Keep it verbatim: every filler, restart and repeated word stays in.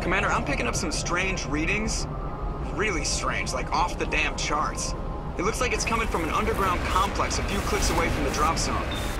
Commander, I'm picking up some strange readings. Really strange, like off the damn charts. It looks like it's coming from an underground complex a few clicks away from the drop zone.